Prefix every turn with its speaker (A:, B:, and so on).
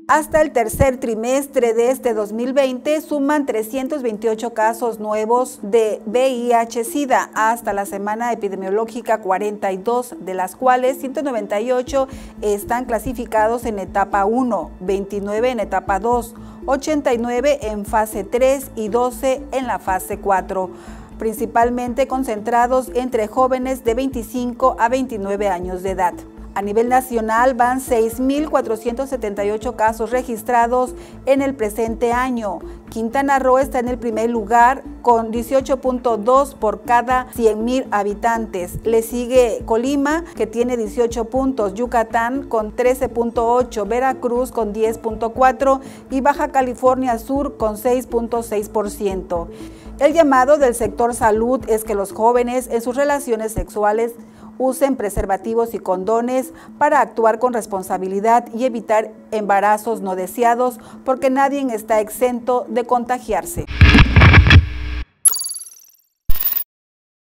A: Hasta el tercer trimestre de este 2020 suman 328 casos nuevos de VIH-Sida. Hasta la semana epidemiológica 42, de las cuales 198 están clasificados en etapa 1, 29 en etapa 2, 89 en fase 3 y 12 en la fase 4, principalmente concentrados entre jóvenes de 25 a 29 años de edad. A nivel nacional van 6.478 casos registrados en el presente año. Quintana Roo está en el primer lugar con 18.2 por cada 100.000 habitantes. Le sigue Colima, que tiene 18 puntos, Yucatán con 13.8, Veracruz con 10.4 y Baja California Sur con 6.6%. El llamado del sector salud es que los jóvenes en sus relaciones sexuales usen preservativos y condones para actuar con responsabilidad y evitar embarazos no deseados, porque nadie está exento de contagiarse.